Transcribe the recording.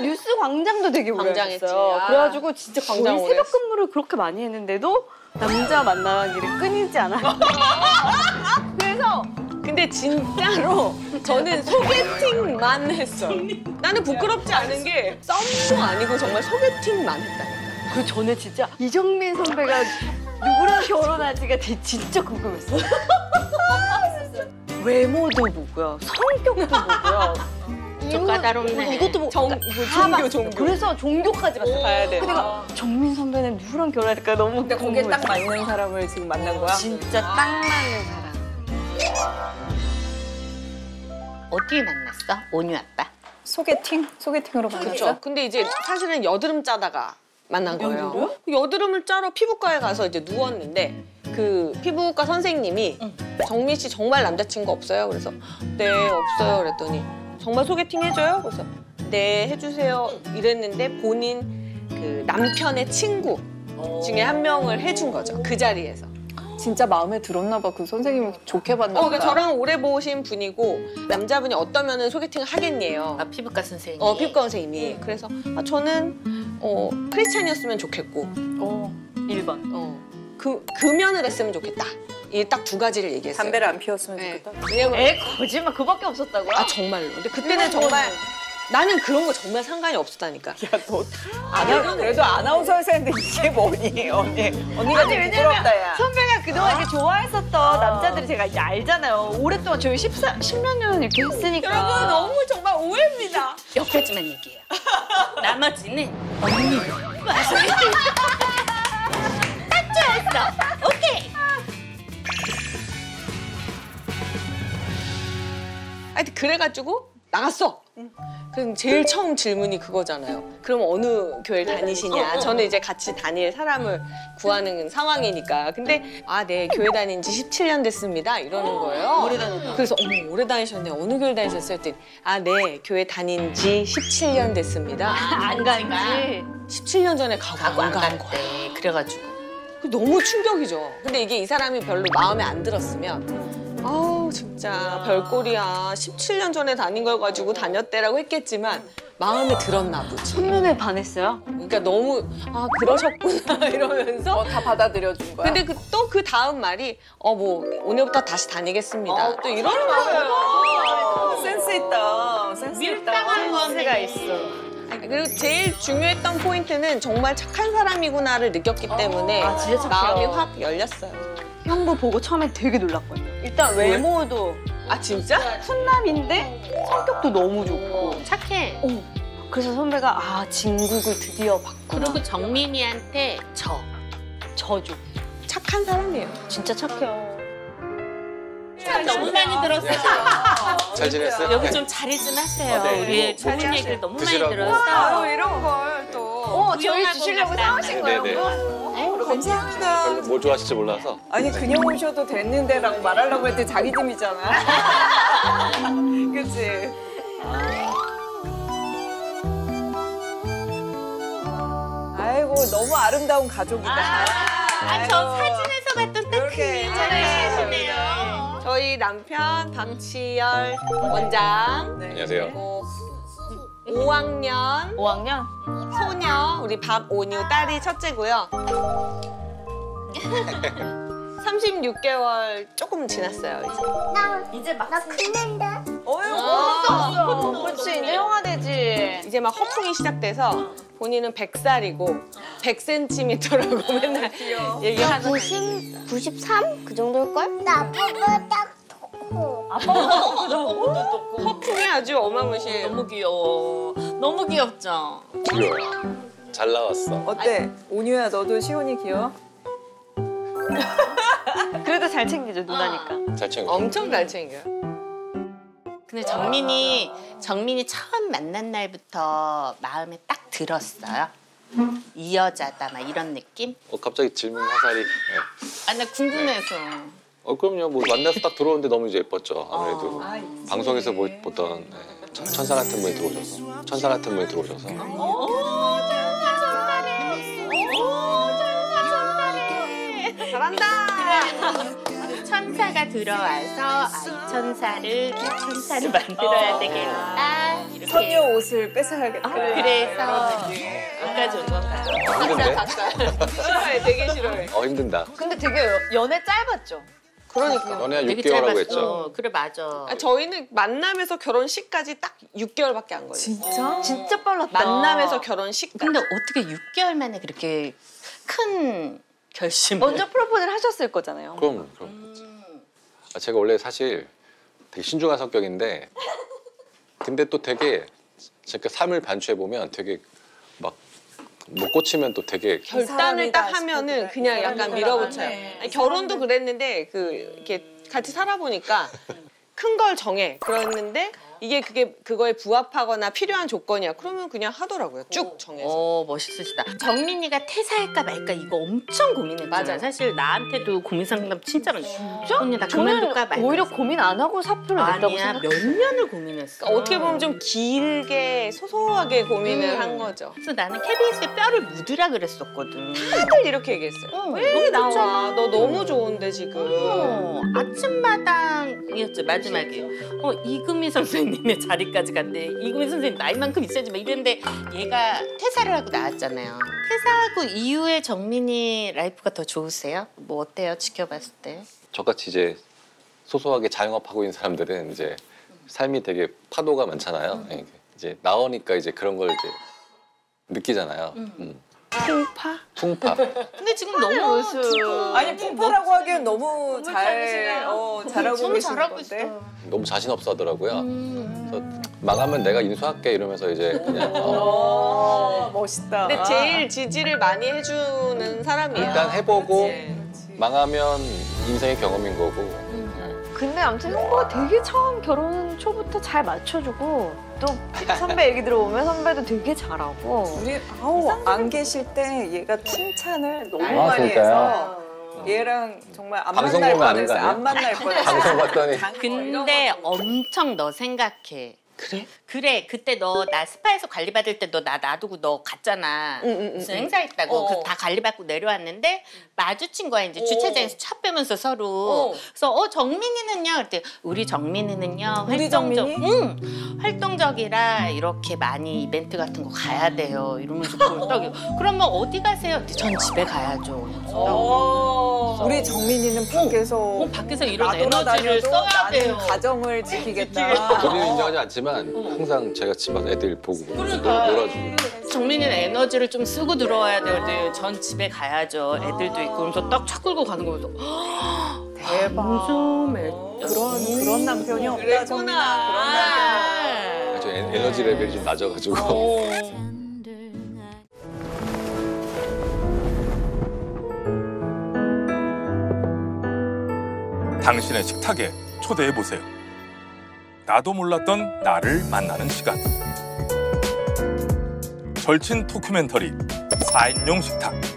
뉴스 광장도 되게 오래 광장했지. 했어요. 아, 그래가지고 진짜 거의 광장 오래 새벽 근무를 그렇게 많이 했는데도 남자 만나기를 끊이지 않아요. 그래서 근데 진짜로 저는 소개팅만 했어. 나는 부끄럽지 않은 게 썸도 아니고 정말 소개팅만 했다니까. 그 전에 진짜 이정민 선배가 누구랑 결혼할지가 진짜 궁금했어요. 외모도 보고요, 성격도 보고요. 좀 까다롭네. 이것도 보고 종교. 그래서 종교까지 봐야 돼. 근데 내가 정민 선배는 누구랑 결혼할까 너무 근데 거기에 궁금했어. 딱 맞는 사람을 지금 만난 거야? 진짜 딱 맞는 사람. 어떻게 만났어? 온유 아빠? 소개팅? 소개팅으로 만났어? 그렇죠. 근데 이제 사실은 여드름 짜다가 만난 거예요. 여드름을 짜러 피부과에 가서 이제 누웠는데 그 피부과 선생님이 정민 씨 정말 남자친구 없어요? 그래서 네, 없어요. 그랬더니 정말 소개팅 해줘요? 그래서 네, 해주세요. 이랬는데 본인 그 남편의 친구 중에 한 명을 해준 거죠. 그 자리에서. 진짜 마음에 들었나 봐. 그 선생님이 좋게 봤나 보다. 그러니까 저랑 오래 보신 분이고 남자분이 어떠면은 소개팅을 하겠니에요. 아, 피부과 선생님. 피부과 선생님이. 그래서 저는 크리스찬이었으면 좋겠고 1번. 금연을 했으면 좋겠다. 이 딱 두 가지를 얘기했어요. 담배를 안 피웠으면 네. 좋겠다. 왜냐면 거짓말 그밖에 없었다고요? 아 정말로. 근데 그때는 정말 나는 그런 거 정말 상관이 없었다니까. 그래도 아나운서에서 했는데 이게 뭐니, 언니? 언니가 되게 부끄럽다, 야. 선배가 그동안 이렇게 좋아했었던 남자들이 제가 이제 알잖아요. 오랫동안 저희 10몇 년 이렇게 했으니까. 여러분 너무 정말 오해입니다. 여기까지만 얘기해요. 나머지는 언니. 맞아. 딱 좋았어. 오케이. 하여튼 그래가지고 나갔어. 그럼 제일 처음 질문이 그거잖아요. 그럼 어느 교회를 다니시냐. 저는 이제 같이 다닐 사람을 구하는 상황이니까. 근데 네, 교회 다닌 지 17년 됐습니다. 이러는 거예요. 오래 다녔다. 그래서 어머, 오래 다니셨네요. 어느 교회 다니셨어요? 했더니 네, 교회 다닌 지 17년 됐습니다. 안 간지. 17년 전에 가고 안 간 거야. 네, 그래가지고. 너무 충격이죠. 근데 이게 이 사람이 별로 마음에 안 들었으면 아우 진짜 별꼴이야. 17년 전에 다닌 걸 가지고 다녔대라고 했겠지만 마음에 들었나 보지. 첫눈에 반했어요? 그러니까 너무 그러셨구나 이러면서 다 받아들여준 거야? 근데 또 그 다음 말이 뭐 오늘부터 다시 다니겠습니다. 또 이러는 거예요. 센스 있다. 센스 밀당한 있다. 거가 있어. 그리고 제일 중요했던 포인트는 정말 착한 사람이구나를 느꼈기 때문에 진짜 착해요. 마음이 확 열렸어요. 형부 보고 처음에 되게 놀랐거든요. 일단 외모도 아 진짜? 훈남인데 성격도 너무 좋고. 착해. 그래서 선배가 진국을 드디어 봤구나. 그리고 정민이한테 저주. 착한 사람이에요. 진짜 착해요. 너무 많이 들었어요. 잘 지냈어요? 여기 좀 자리 좀 하세요. 네. 우리 좋은 얘기를 너무 많이 드시라고. 들었어. 이런 걸 또. 저희 주시려고 사오신 거예요? 네네. 감사합니다. 별로 뭐 좋아하실지 몰라서. 아니 그냥 오셔도 됐는데라고 말하려고 했더니 자기 짐이잖아. 그치? 아이고 너무 아름다운 가족이다. 저 사진에서 봤던 딱 그 여자분이시네요. 저희 남편 방치열 원장 안녕하세요. 그리고 5학년 5학년? 소녀 우리 박온유 딸이 첫째고요. 36개월 조금 지났어요 이제. 이제 막 어휴. 그렇지, 이제 형아되지. 이제 막 허풍이 시작돼서 본인은 100살이고 100cm라고 맨날 얘기하는. 93? 그 정도일걸? 나 아빠보다 더 커. 허풍이 아주 어마무시해요. 너무 귀여워. 너무 귀엽죠? 귀여워. 잘 나왔어. 어때? 온유야 너도 시온이 귀여워? 그래도 잘 챙기죠, 누나니까. 잘 챙겨. 엄청 잘 챙겨요. 근데 정민이 처음 만난 날부터 마음에 딱 들었어요. 이 여자다 막 이런 느낌? 갑자기 질문 화살이. 네. 아, 나 궁금해서. 그럼요. 뭐 만나서 딱 들어오는데 너무 이제 예뻤죠. 아무래도 방송에서 보던 천사 같은 분이 들어오셔서. 천사 같은 분이 들어오셔서. 잘한다. 천사가 들어와서 이 천사를 만들어야 되겠다. 이렇게 선녀 옷을 뺏어야겠다. 그래서 여기까지 온 건가요? 싫어해, 되게 싫어해. 힘든다. 근데 되게 연애 짧았죠? 그러니까. 연애 한 되게 6개월하고 짧았어. 했죠. 그래 맞아. 저희는 만남에서 결혼식까지 딱 6개월밖에 안 걸려요. 진짜? 진짜 빨랐다. 만남에서 결혼식까지. 근데 어떻게 6개월 만에 그렇게 큰 결심을? 먼저 프로포즈를 하셨을 거잖아요. 그럼. 제가 원래 사실 되게 신중한 성격인데 근데 또 되게 제가 삶을 반추해 보면 되게 막 뭐 꽂히면 또 되게 결단을 딱 하면은 그냥 약간 밀어붙여요. 네. 아니, 결혼도 그랬는데 이렇게 같이 살아보니까 큰 걸 정해. 그랬는데 그게 그거에 부합하거나 필요한 조건이야. 그러면 그냥 하더라고요. 쭉 정해서. 멋있으시다. 정민이가 퇴사할까 말까 이거 엄청 고민했잖아. 맞아. 사실 나한테도 고민 상담 진짜 많이 진짜? 언니 나 그만둘까 말까. 오히려 고민 안 하고 사표를 냈다고 아니야 생각해. 몇 년을 고민했어. 그러니까 어떻게 보면 좀 길게 소소하게 고민을 한 거죠. 그래서 나는 KBS에 뼈를 묻으라 그랬었거든. 다들 이렇게 얘기했어요. 왜 나와? 너 너무 좋은데 지금. 아침마당이었죠 마지막에. 이금희 선생님의 자리까지 갔는데 이금희 선생님 나이만큼 있어야지 막 이랬는데 얘가 퇴사를 하고 나왔잖아요. 퇴사하고 이후에 정민이 라이프가 더 좋으세요? 뭐 어때요? 지켜봤을 때. 저같이 이제 소소하게 자영업하고 있는 사람들은 이제 삶이 되게 파도가 많잖아요. 이제 나오니까 이제 그런 걸 이제 느끼잖아요. 풍파. 근데 지금 너무 지금 아니 풍파라고 하기엔 너무 잘하고 너무 계시는 잘하고 건데. 있어. 너무 자신 없어 하더라고요. 그래서 망하면 내가 인수할게 이러면서 이제 그냥 멋있다. 근데 제일 지지를 많이 해주는 사람이에요. 일단 해보고 그치. 망하면 인생의 경험인 거고. 네. 근데 아무튼 형부가 되게 처음 결혼 초부터 잘 맞춰주고 또 선배 얘기 들어보면 선배도 되게 잘하고 우리 안 계실 때 얘가 칭찬을 너무 아, 많이 진짜요? 해서 얘랑 정말 안 방송 만날 보면 아는 거 뻔했어요. 아니에요? 안 만날 뻔했어요. 방송 봤더니 근데 엄청 너 생각해. 그래 그때 너 나 스파에서 관리받을 때 너 나 놔두고 너 갔잖아. 무슨 행사 있다고. 그래서 다 관리받고 내려왔는데 마주친 거야 이제 주차장에서 차 빼면서 서로. 그래서 정민이는요? 그랬더니 우리 정민이는요 우리 활동적. 정민이? 응 활동적이라 이렇게 많이 이벤트 같은 거 가야 돼요. 이러면서 그걸 딱 그러면 어디 가세요? 그랬더니 전 집에 가야죠. 우리 정민이는 밖에서 밖에서 이런 나 에너지를 돌아다녀도 써야 나는 돼요. 가정을 지키겠다. 본인은 인정하지 않지만 항상 제가 집 와서 애들 보고 놀아주고. 정민이는 에너지를 좀 쓰고 들어와야 돼요. 전 집에 가야죠. 애들도 있고 그러면서 딱 차 끌고 가는 거 보면서 대박. 그런 남편이 없다 정민아. 그런 남편이. 저 에너지 레벨이 좀 낮아가지고. 당신의 식탁에 초대해보세요. 나도 몰랐던 나를 만나는 시간. 절친 토큐멘터리 4인용 식탁.